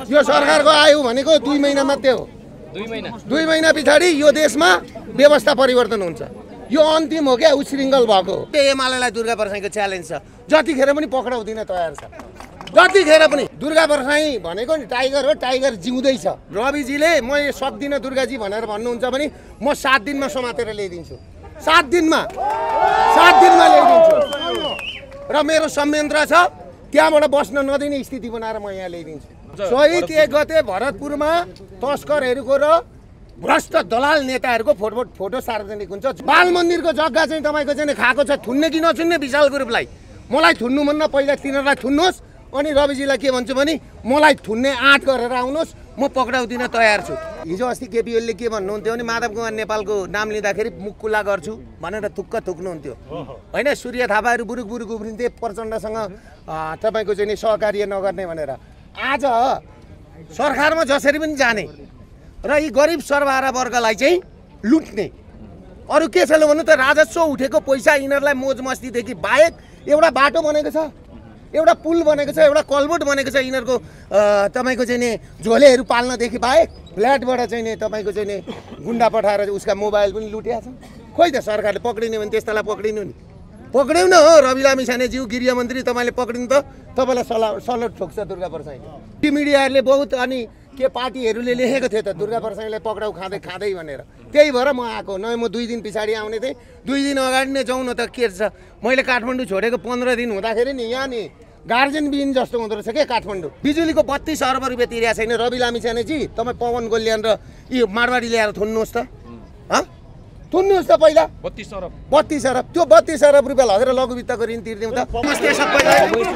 यो सरकारको आयु भनेको 2 महिना मात्रै हो। 2 महिना पछाडि यो देशमा व्यवस्था परिवर्तन हुन्छ। यो अन्तिम हो क्या उच्छृङ्खल भएको। एमालेलाई दुर्गा परसाईको च्यालेन्ज छ, जतिखेर पनि पक्राउ दिन तयार छ, जतिखेर पनि। दुर्गा परसाई भनेको नि टाइगर हो, टाइगर जिउँदैछ। रविजीले म सक्दिनँ दुर्गाजी भनेर भन्नुहुन्छ भने म 7 दिनमा समातेर ल्याइदिन्छु। 7 दिनमा ल्याइदिन्छु। र मेरो संयन्त्र छ, त्यहाँबाट बस्न नदिने स्थिति बनाएर म यहाँ ल्याइदिन्छु। शहीद 1 गते भरतपुरमा तस्करहरूको र भ्रष्ट दलाल नेताहरूको फोटो सार्वजनिक हुन्छ। बाल मन्दिरको जग्गा चाहिँ तपाईँको चाहिँ खाएको छ, थुन्ने कि नथुन्ने विशाल ग्रुपलाई। मलाई थुन्नु मन्न, पहिला तिनीहरूलाई थुन्नुहोस्, अनि रविजीलाई के भन्छु भने मलाई थुन्ने आँट गरेर आउनुहोस्, म पक्राउ दिन तयार छु। हिजो अस्ति केपी ओलीले के भन्नुहुन्थ्यो भने माधव कुमार नेपालको नाम लिँदाखेरि मुख खुल्ला गर्छु भनेर थुक्नुहुन्थ्यो होइन। सूर्य थापाहरू बुरुक बुरुक उफ्रिन्थे प्रचण्डसँग तपाईँको चाहिँ सहकार्य नगर्ने भनेर। आज सरकारमा जसरी पनि जाने र यी गरिब सर्वहारा वर्गलाई चाहिँ लुट्ने। अरू के छ भन्नु त, राजस्व उठेको पैसा यिनीहरूलाई मोज मस्तीदेखि बाहेक एउटा बाटो बनेको छ, एउटा पुल बनेको छ, एउटा कलबोट बनेको छ यिनीहरूको तपाईँको चाहिँ नि झोलेहरू पाल्नदेखि बाहेक। फ्ल्याटबाट चाहिँ नि तपाईँको चाहिँ नि गुन्डा पठाएर उसका मोबाइल पनि लुटेका छन्। खोइ त सरकारले पक्रिने भने त्यस्तालाई पक्रिनु नि, पक्रिउ न हो। रवि लामिछानेज्यू गृहमन्त्री तपाईँले पक्रिनु त, तपाईँलाई सलट ठोक्छ दुर्गा परसाईले। मिडियाहरूले बहुत अनि के पार्टीहरूले लेखेको थियो त दुर्गा परसाईलाई पक्राउ खाँदै भनेर। त्यही भएर म आएको, न म 2 दिन पछाडि आउने थिएँ। 2 दिन अगाडि नै जाउँ न त, के छ। मैले काठमाडौँ छोडेको 15 दिन हुँदाखेरि नि यहाँ नि गार्जेन बिन जस्तो हुँदो रहेछ क्या काठमाडौँ। बिजुलीको 32 अर्ब रुपियाँ तिरेको छैन रवि लामिछानेजी। तपाईँ पवन गोल्यान र यो मारवाडी ल्याएर थुन्नुहोस् त, थुन्नुहोस् त पहिला 32 अरब। त्यो 32 अरब रुपियाँ लगेर लघुवित्तको ऋण तिर्दिउँ त। नमस्ते सबैलाई।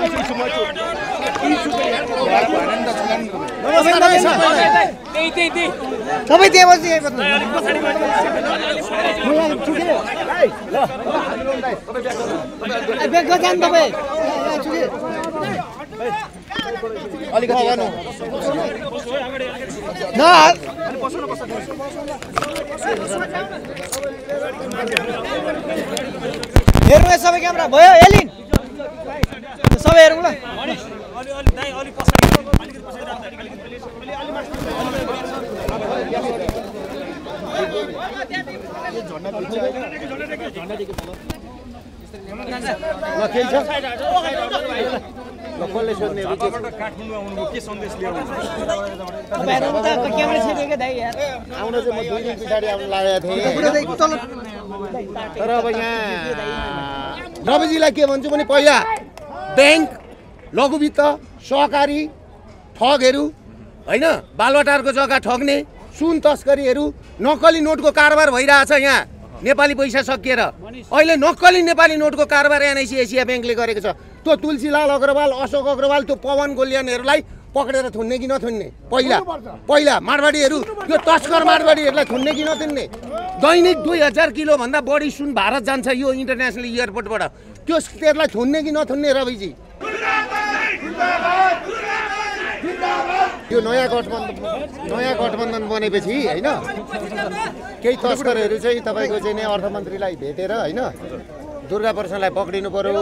सबै त्यही बस्नु हेर्नु सबै क्यामेरा भयो एलिन सबै हेरौँ ल। कसले सोध्ने काठमाडौँ आउनु के सन्देश ल्याउनु आउन चाहिँ म 2 दिन पछाडि आउनु लागेको थिएँ। तर अब यहाँ रविजीलाई के भन्छु भने पहिला ब्याङ्क, लघुवित्त, सहकारी ठगहरू होइन, बालबटारको जग्गा ठग्ने, सुन तस्करीहरू, नक्कली नोटको कारोबार भइरहेछ यहाँ। नेपाली पैसा सकिएर अहिले नक्कली नेपाली नोटको कारोबार एनआइसी एसिया ब्याङ्कले गरेको छ। त्यो तुलसीलाल अग्रवाल, अशोक अग्रवाल, त्यो पवन गोल्यानहरूलाई पक्रेर थुन्ने कि नथुन्ने? पहिला मारवाडीहरू, यो तस्कर मारवाडीहरूलाई थुन्ने कि नथुन्ने? दैनिक 2000 किलोभन्दा बढी सुन भारत जान्छ यो इन्टरनेसनल एयरपोर्टबाट। त्यसलाई थुन्ने कि नथुन्ने रविजी? यो नयाँ गठबन्धन बनेपछि होइन, केही तस्करहरू चाहिँ तपाईँको चाहिँ अर्थमन्त्रीलाई भेटेर होइन दुर्गा परसाईलाई पक्रिनु पर्यो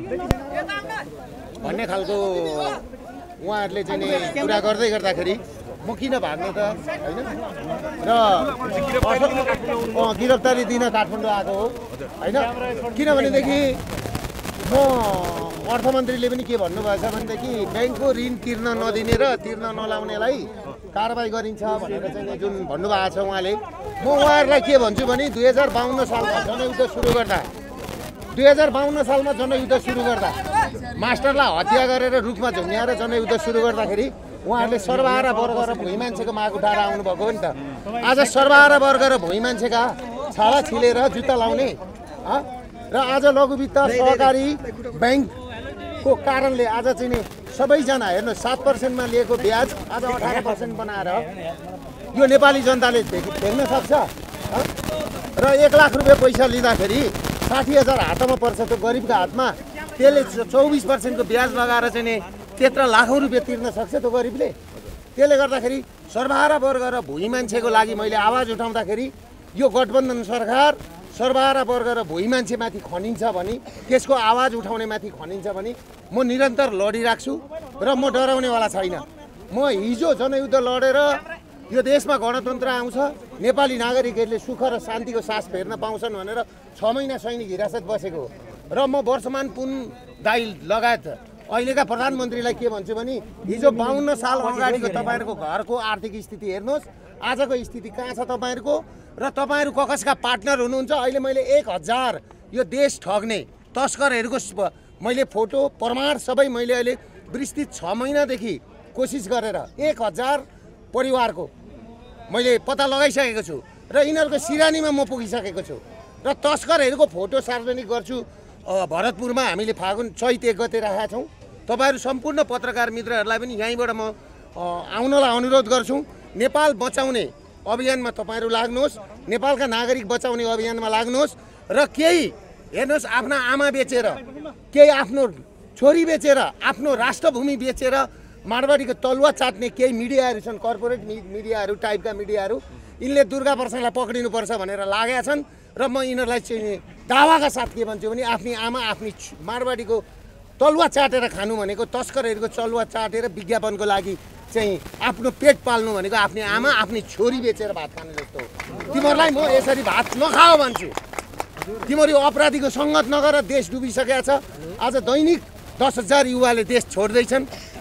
भन्ने खालको उहाँहरूले चाहिँ नि कुरा गर्दै गर्दाखेरि म किन भाग्नु त होइन। र गिरफ्तारी दिन काठमाडौँ आएको हो होइन। किनभनेदेखि म अर्थमन्त्रीले पनि के भन्नुभएछ भनेदेखि ब्याङ्कको ऋण तिर्न नदिने र तिर्न नलाउनेलाई कारबाही गरिन्छ भनेर चाहिँ जुन भन्नुभएको छ उहाँले। म उहाँहरूलाई के भन्छु भने 2052 सालमा जनयुद्ध सुरु गर्दा 2052 सालमा जनयुद्ध सुरु गर्दा मास्टरलाई हत्या गरेर रुखमा झुन्याएर जनयुद्ध सुरु गर्दाखेरि उहाँहरूले सर्वहारा वर्ग र भुइँ मान्छेको माग उठाएर आउनुभएको हो नि त। आज सर्वहारा वर्ग र भुइँ मान्छेका छाला छिलेर जुत्ता लाउने र आज लघुवित्त सहकारी ब्याङ्कको कारणले आज चाहिँ नि सबैजना हेर्नु 7%मा लिएको ब्याज आज 18% बनाएर यो नेपाली जनताले देख्न सक्छ। र 1 लाख रुपियाँ पैसा लिँदाखेरि 60,000 हातमा पर्छ त्यो गरिबको हातमा। त्यसले 24% को ब्याज लगाएर चाहिँ नि त्यत्र लाखौँ रुपियाँ तिर्न सक्छ त्यो गरिबले। त्यसले गर्दाखेरि सर्वहारा वर्ग र भुइँ मान्छेको लागि मैले आवाज उठाउँदाखेरि यो गठबन्धन सरकार सर्वहारा वर्ग र भुइँ मान्छेमाथि खनिन्छ भने, त्यसको आवाज उठाउने माथि खनिन्छ भने म निरन्तर लडिराख्छु र म डराउनेवाला छैन। म हिजो जनयुद्ध लडेर यो देशमा गणतन्त्र आउँछ, नेपाली नागरिकहरूले सुख र शान्तिको सास फेर्न पाउँछन् भनेर 6 महिना सैनिक हिरासत बसेको हो। र म वर्षमान पुन दाइ लगायत अहिलेका प्रधानमन्त्रीलाई के भन्छु भने हिजो 52 साल अगाडिको तपाईँहरूको घरको आर्थिक स्थिति हेर्नुहोस्, आजको स्थिति कहाँ छ तपाईँहरूको, र तपाईँहरू कसका पार्टनर हुनुहुन्छ। अहिले मैले 1000 यो देश ठग्ने तस्करहरूको मैले फोटो प्रमाण सबै मैले अहिले विस्तृत 6 महिनादेखि कोसिस गरेर 1000 परिवारको मैले पत्ता लगाइसकेको छु र यिनीहरूको सिरानीमा म पुगिसकेको छु र तस्करहरूको फोटो सार्वजनिक गर्छु। भरतपुरमा हामीले फागुन चैत 1 गते राखेका छौँ। तपाईँहरू सम्पूर्ण पत्रकार मित्रहरूलाई पनि यहीँबाट म आउनलाई अनुरोध गर्छु। नेपाल बचाउने अभियानमा तपाईँहरू लाग्नुहोस्, नेपालका नागरिक बचाउने अभियानमा लाग्नुहोस् र केही हेर्नुहोस् आफ्ना आमा बेचेर, केही आफ्नो छोरी बेचेर, आफ्नो राष्ट्रभूमि बेचेर मारवाडीको तलुवा चाट्ने केही मिडियाहरू छन्, कर्पोरेट मिडियाहरू टाइपका मिडियाहरू, यिनले दुर्गा प्रसादलाई पक्रिनुपर्छ भनेर लागेका छन्। र म यिनीहरूलाई चाहिँ दावाका साथ के भन्छु भने आफ्नी आमा आफ्नी मारवाडीको तलुवा चाटेर खानु भनेको, तस्करहरूको तलुवा चाटेर विज्ञापनको लागि चाहिँ आफ्नो पेट पाल्नु भनेको आफ्नी आमा आफ्नी छोरी बेचेर भात खाने जस्तो हो। तिमीहरूलाई म यसरी भात नखाओ भन्छु। तिमीहरू अपराधीको सङ्गत नगर, देश डुबिसकेको छ। आज दैनिक 10,000 युवाले देश छोड्दैछन्।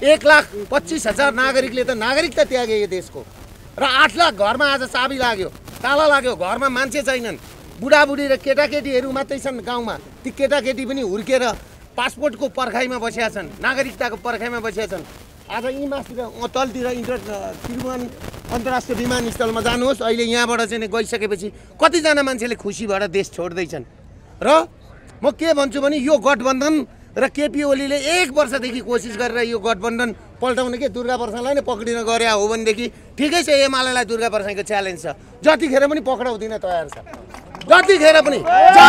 1,25,000 नागरिकले त नागरिकता त्यागे यो देशको, र 8 लाख घरमा आज चाबी लाग्यो, ताला लाग्यो, घरमा मान्छे छैनन्, बुढाबुढी र केटाकेटीहरू मात्रै छन् गाउँमा। ती केटाकेटी पनि हुर्केर पासपोर्टको पर्खाइमा बसेका छन्, नागरिकताको पर्खाइमा बसेका छन्। आज यी मासतिर तलतिर त्रिभुवन अन्तर्राष्ट्रिय विमानस्थलमा जानुहोस्, अहिले यहाँबाट चाहिँ गइसकेपछि कतिजना मान्छेले खुसी भएर देश छोड्दैछन्। र म के भन्छु भने यो गठबन्धन र केपी ओलीले 1 वर्षदेखि कोसिस गरेर यो गठबन्धन पल्टाउने के दुर्गा प्रसादलाई नै पक्रिन गरे हो भनेदेखि ठिकै छ। एमालेलाई दुर्गा प्रसादको च्यालेन्ज छ, जतिखेर पनि पक्राउदिन तयार छ, जतिखेर पनि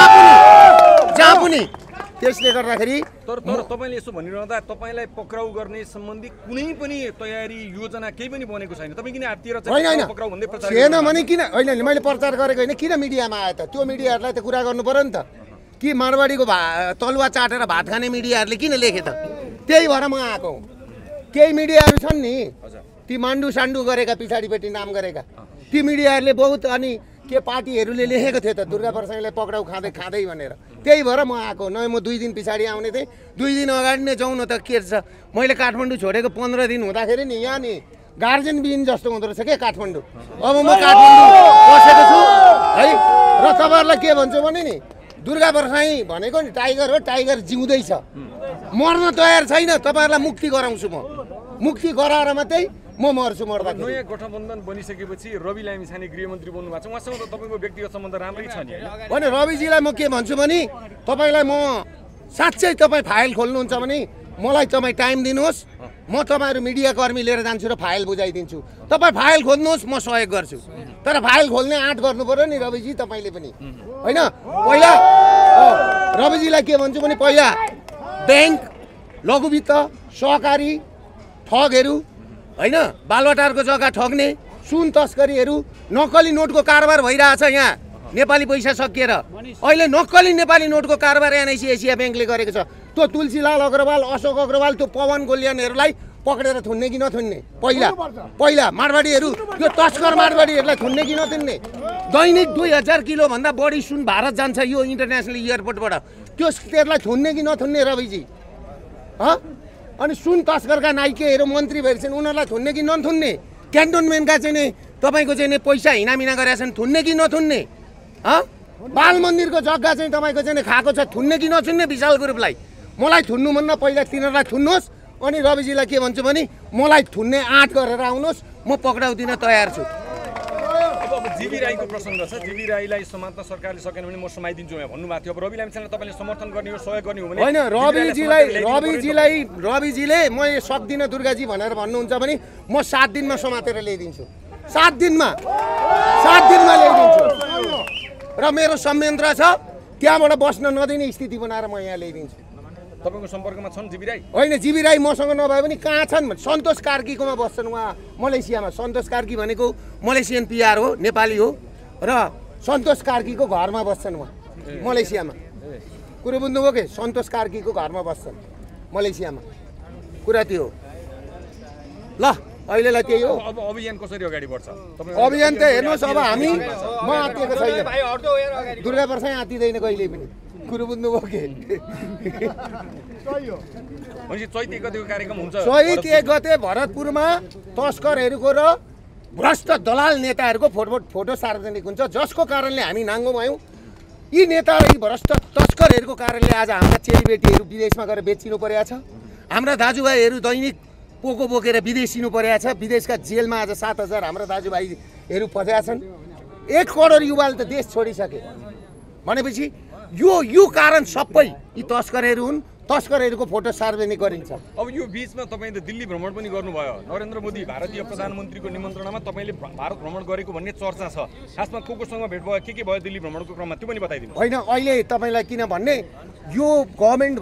जहाँ पनि। त्यसले गर्दाखेरि तर तपाईँले यसो भनिरहँदा तपाईँलाई पक्राउ गर्ने सम्बन्धी कुनै पनि तयारी योजना केही पनि बनेको छैन। तपाईँ किन हाततिर पक्राउ भन्दै प्रचार छैन भने किन होइन, मैले प्रचार गरेको होइन, किन मिडियामा आयो त? त्यो मिडियाहरूलाई त कुरा गर्नु पर्यो नि त। कि मारवाडीको तलुवा चाटेर भात खाने मिडियाहरूले किन लेखे त? त्यही भएर म आएको हुँ। केही मिडियाहरू छन् नि ती मान्डु सान्डु गरेका, पछाडिपट्टि नाम गरेका ती मिडियाहरूले बहुत अनि के पार्टीहरूले लेखेको थियो त दुर्गा प्रसादलाई पक्राउ खाँदै भनेर। त्यही भएर म आएको। न म 2 दिन पछाडि आउने थिएँ, 2 दिन अगाडि नै जाउँ न त के छ। मैले काठमाडौँ छोडेको 15 दिन हुँदाखेरि नि यहाँ नि गार्जेन बिन जस्तो हुँदो रहेछ क्या काठमाडौँ। अब म काठमाडौँ बसेको छु है। र तपाईँहरूलाई के भन्छु भने नि दुर्गा प्रसाद भनेको नि टाइगर हो, टाइगर जिउँदैछ, मर्न तयार छैन। तपाईँहरूलाई मुक्ति गराउँछु म, मुक्ति गराएर मात्रै म मर्छु। मर्दा नयाँ गठबन्धन बनिसकेपछि रवि लामिछाने गृहमन्त्री बन्नु भएको छ, उहाँसँग त तपाईँको व्यक्तिगत सम्बन्ध राम्रै छ नि होइन? रविजीलाई म के भन्छु भने तपाईँलाई म साँच्चै तपाईँ फाइल खोल्नुहुन्छ भने मलाई तपाईँ टाइम दिनुहोस्, म तपाईँहरू मिडियाकर्मी लिएर जान्छु र फाइल बुझाइदिन्छु। तपाईँ फाइल खोल्नुहोस्, म सहयोग गर्छु। तर फाइल खोल्ने आँट गर्नु पर्यो नि रविजी तपाईँले पनि होइन। पहिला रविजीलाई के भन्छु भने पहिला ब्याङ्क, लघुवित्त, सहकारी ठगहरू होइन, बालबटारको जग्गा ठग्ने, सुन तस्करीहरू, नक्कली नोटको कारोबार भइरहेछ यहाँ। नेपाली पैसा सकिएर अहिले नक्कली नेपाली नोटको कारोबार एनआइसी एसिया ब्याङ्कले गरेको छ। त्यो तुलसीलाल अग्रवाल, अशोक अग्रवाल, त्यो पवन गोलियानहरूलाई पक्रेर थुन्ने कि नथुन्ने? पहिला मारवाडीहरू, यो तस्कर मारवाडीहरूलाई थुन्ने कि नथुन्ने? दैनिक 2000 किलोभन्दा बढी सुन भारत जान्छ यो इन्टरनेसनल एयरपोर्टबाट। त्यसलाई थुन्ने कि नथुन्ने रविजी? अनि सुन तस्करका नाइकेहरू मन्त्री भएर छन्, उनीहरूलाई थुन्ने कि नथुन्ने? क्यान्टोनमेन्टका चाहिँ नि तपाईँको चाहिँ नि पैसा हिनामिना गरेका छन्, थुन्ने कि नथुन्ने? बाल मन्दिरको जग्गा चाहिँ तपाईँको चाहिँ खाएको छ, थुन्ने कि नथुन्ने? विशाल ग्रुपलाई मलाई थुन्नुभन्दा पहिला तिनीहरूलाई थुन्नुहोस्। अनि रविजीलाई के भन्छु भने मलाई थुन्ने आँट गरेर आउनुहोस्, म पक्राउदिन तयार छु। अब जीवी राईको प्रसङ्ग छ, जीवी राईलाई समात्न सरकारले सकेन भने म समाइदिन्छु भन्नुभएको थियो। अब रवि लामिछानेलाई तपाईँले समर्थन गर्ने हो, सहयोग गर्ने हो भने? होइन, रविजीले म सक्दिनँ दुर्गाजी भनेर भन्नुहुन्छ भने म 7 दिनमा समातेर ल्याइदिन्छु। 7 दिनमा ल्याइदिन्छु। र मेरो संयन्त्र छ, त्यहाँबाट बस्न नदिने स्थिति बनाएर म यहाँ ल्याइदिन्छु। तपाईँको सम्पर्कमा छन् जीवी राई? होइन, जीवी राई मसँग नभए पनि कहाँ छन्? सन्तोष कार्कीकोमा बस्छन् उहाँ मलेसियामा। सन्तोष कार्की भनेको मलेसियन पिआर हो, नेपाली हो, र सन्तोष कार्कीको घरमा बस्छन् उहाँ मलेसियामा। कुरो बुझ्नुभयो के? सन्तोष कार्कीको घरमा बस्छन् मलेसियामा। कुरा त्यो हो। ल अहिलेलाई त्यही हो। अब अभियान कसरी अगाडि बढ्छ? अभियान त हेर्नुहोस्, अब हामी म आत्तिएको छैन, दुर्गा प्रसाद आत्तिँदैन कहिले पनि, कुरो बुझ्नुभयो के? चैत 1 गतेको कार्यक्रम हुन्छ। चैत 1 गते भरतपुरमा तस्करहरूको र भ्रष्ट दलाल नेताहरूको फोटो सार्वजनिक हुन्छ, जसको कारणले हामी नाङ्गो भयौँ। यी नेता र यी भ्रष्ट तस्करहरूको कारणले आज हाम्रा चेलीबेटीहरू विदेशमा गएर बेचिनु परेको छ। हाम्रा दाजुभाइहरू दैनिक पोको बोकेर विदेशिनु परेको छ। विदेशका जेलमा आज 7,000 हाम्रा दाजुभाइहरू फसेका छन्। 1 करोड युवाले त देश छोडिसके भनेपछि यो कारण सबै यी तस्करहरू हुन्। तस्करहरूको फोटो सार्वजनिक गरिन्छ। अब यो बीचमा तपाईले दिल्ली भ्रमण पनि गर्नुभयो। नरेन्द्र मोदी भारतीय प्रधानमन्त्रीको निमन्त्रणामा तपाईले भारत भ्रमण गरेको भन्ने चर्चा छ। खासमा कोसँग भेट भयो, के भयो दिल्ली भ्रमणको क्रममा, त्यो पनि बताइदिनु। होइन, अहिले तपाईलाई किन भन्ने, यो गभर्नमेन्ट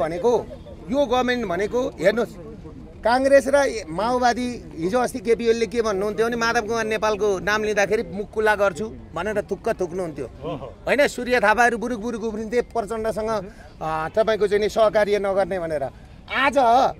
भनेको हेर्नुहोस्, काङ्ग्रेस र माओवादी हिजो अस्ति केपी ओलीले के भन्नुहुन्थ्यो भने माधव कुमार नेपालको नाम लिँदाखेरि मुख खुल्ला गर्छु भनेर थुक्क थुक्नुहुन्थ्यो होइन। सूर्य थापाहरू बुरुक उफ्रिन्थे प्रचण्डसँग तपाईँको चाहिँ सहकार्य नगर्ने भनेर। आज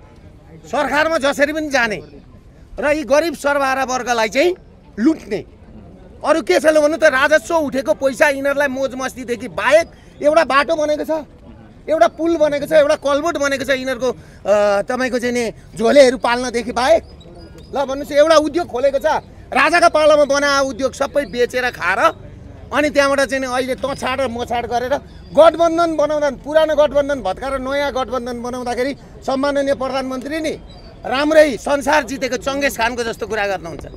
सरकारमा जसरी पनि जाने र यी गरिब सर्वहारा वर्गलाई चाहिँ लुट्ने, अरू के छ भन्नु त? राजस्व उठेको पैसा यिनीहरूलाई मोज मस्तीदेखि बाहेक एउटा बाटो बनेको छ, एउटा पुल बनेको छ, एउटा कलबोट बनेको छ यिनीहरूको तपाईँको चाहिँ नि झोलेहरू पाल्नदेखि बाहेक। ल भन्नुहोस्, एउटा उद्योग खोलेको छ, राजाका पालामा बनाएको उद्योग सबै बेचेर खाएर अनि त्यहाँबाट चाहिँ नि अहिले तछाड र मछाड गरेर गठबन्धन बनाउँदा, पुरानो गठबन्धन भत्काएर नयाँ गठबन्धन बनाउँदाखेरि सम्माननीय प्रधानमन्त्री नि राम्रै संसार जितेको चङ्गेज खानको जस्तो कुरा गर्नुहुन्छ।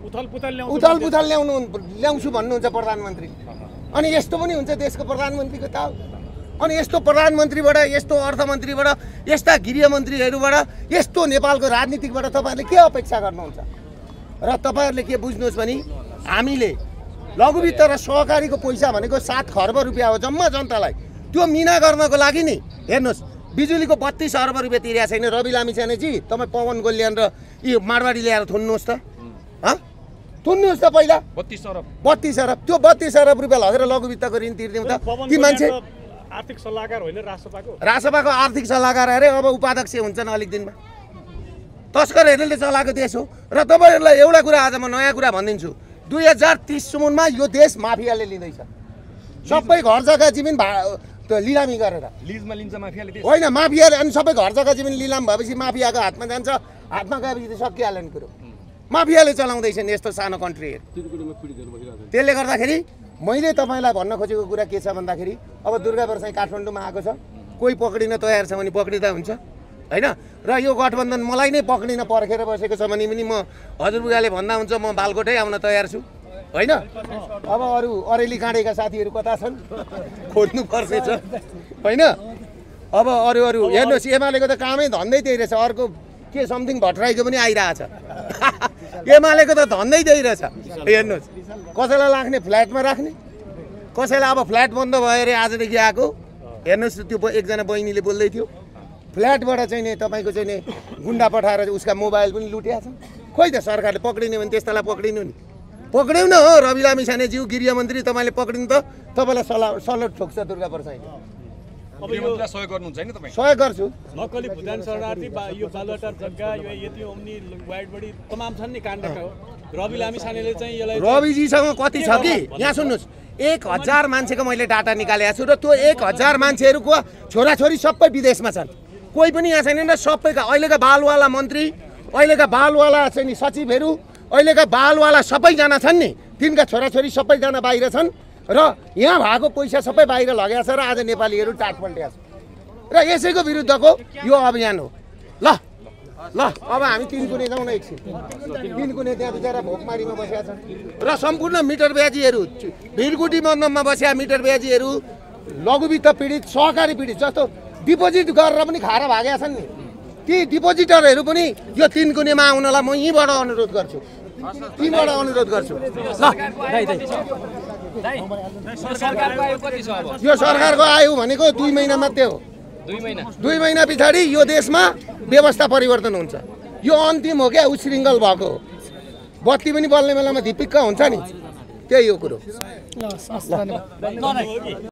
उथल पुथल ल्याउँछु भन्नुहुन्छ प्रधानमन्त्री। अनि यस्तो पनि हुन्छ देशको प्रधानमन्त्रीको ताल? अनि यस्तो प्रधानमन्त्रीबाट, यस्तो अर्थमन्त्रीबाट, यस्ता गृहमन्त्रीहरूबाट, यस्तो नेपालको राजनीतिकबाट तपाईँहरूले के अपेक्षा गर्नुहुन्छ? र तपाईँहरूले के बुझ्नुहोस् भने हामीले लघुवित्त र सहकारीको पैसा भनेको 7 खर्ब रुपियाँ हो जम्मा जनतालाई। त्यो मिना गर्नको लागि नि हेर्नुहोस्, बिजुलीको 32 अर्ब रुपियाँ तिरेको छैन रवि लामिछानेजी। तपाईँ पवन गोल्यान र यो माडवाडी ल्याएर थुन्नुहोस् त, थुन्नुहोस् त पहिला 32 अरब। त्यो 32 अरब रुपियाँ लगेर लघुवित्तको ऋण तिर्दिउँ त। ती मान्छे आर्थिक सल्लाहकार होइन, रासपाको आर्थिक सल्लाहकार अरे, अब उपाध्यक्ष हुन्छन् अलिक दिनमा। तस्करहरूले चलाएको देश हो। र तपाईँहरूलाई एउटा कुरा आज म नयाँ कुरा भनिदिन्छु, 2030 सम्ममा यो देश माफियाले लिँदैछ। सबै घर जग्गा जमिन लिलामी गरेर, लिजमा लिन्छ माफियाले देश होइन, माफियाले। अनि सबै घर जग्गा जमिन लिलाम भएपछि माफियाको हातमा जान्छ, हातमा गएपछि त सकिहाल्यो नि कुरो। माफियाले चलाउँदैछन् यस्तो सानो कन्ट्रीहरू। त्यसले गर्दाखेरि मैले तपाईँलाई भन्न खोजेको कुरा के छ भन्दाखेरि, अब दुर्गा प्रसाद काठमाडौँमा आएको छ, कोही पक्रिन तयार छ भने पक्रिँदा हुन्छ होइन। र यो गठबन्धन मलाई नै पक्रिन पर्खेर बसेको छ भने पनि म हजुरबुगाले भन्दा हुन्छ म बालकोटै आउन तयार छु होइन। अब अरू अरेली काँडेका साथीहरू कता छन् खोज्नु पर्छ होइन। अब अरू हेर्नुहोस्, एमालेको त कामै धन्दै त्यही रहेछ। अर्को के समथिङ भट्टराईको पनि आइरहेछ। एमालेको त धन्दै त्यही रहेछ। हेर्नुहोस्, कसैलाई लाग्ने फ्ल्याटमा राख्ने, कसैलाई अब फ्ल्याट बन्द भयो अरे आजदेखि आएको। हेर्नुहोस्, त्यो एकजना बहिनीले बोल्दै थियो, फ्ल्याटबाट चाहिँ नि तपाईँको चाहिँ नि गुन्डा पठाएर उसका मोबाइल पनि लुटेका छन्। खोइ त सरकारले पक्रिने भने त्यस्तालाई पक्रिनु नि, पक्रिउ न हो। रवि लामिछानेज्यू गृहमन्त्री, तपाईँले पक्रिनु त, तपाईँलाई सलट ठोक्छ दुर्गा प्रसाद। सहयोग गर्नुहुन्छ हैन तपाई? सहयोग गर्छु। नक्कली भुटान शरणार्थी, यो बालुवाटार जग्गा, यो यति ओम्नी वाइड बडी तमाम छन् नि काण्डका। रवि लामिछानेले चाहिँ यसलाई रविजीसँग कति छ कि यहाँ सुन्नुहोस्, 1000 मान्छेको मैले डाटा निकालेको छु र त्यो 1000 मान्छेहरूको छोराछोरी सबै विदेशमा छन्, कोही पनि यहाँ छैन। र सबैका अहिलेका बालवाला मन्त्री, अहिलेका बालवाला चाहिँ नि सचिवहरू, अहिलेका बालवाला सबैजना छन् नि, तिनका छोराछोरी सबैजना बाहिर छन् र यहाँ भएको पैसा सबै बाहिर लगेको छ र आज नेपालीहरू टाट पल्टेको छ। र यसैको विरुद्धको यो अभियान हो। ल ल अब हामी तिनकुने जाउँ न एकछिन। तिनकुने त्यहाँ बिचरा भोकमारीमा बसेका छन् र सम्पूर्ण मिटर ब्याजीहरू, भिरकुटी बन्दमा बसेका मिटर ब्याजीहरू, लघुवित्त पीडित, सहकारी पीडित, जस्तो डिपोजिट गरेर पनि खाएर भागेका छन् नि, ती डिपोजिटरहरू पनि यो तिनकुनेमा आउनलाई म यहीँबाट अनुरोध गर्छु, तीबाट अनुरोध गर्छु। यो सरकारको आयु भनेको 2 महिना मात्रै हो। 2 महिना पछाडि यो देशमा व्यवस्था परिवर्तन हुन्छ। यो अन्तिम हो क्या, उश्रृङ्खल भएको हो। बत्ती पनि बल्ने बेलामा धिपिक्क हुन्छ नि, त्यही हो कुरो।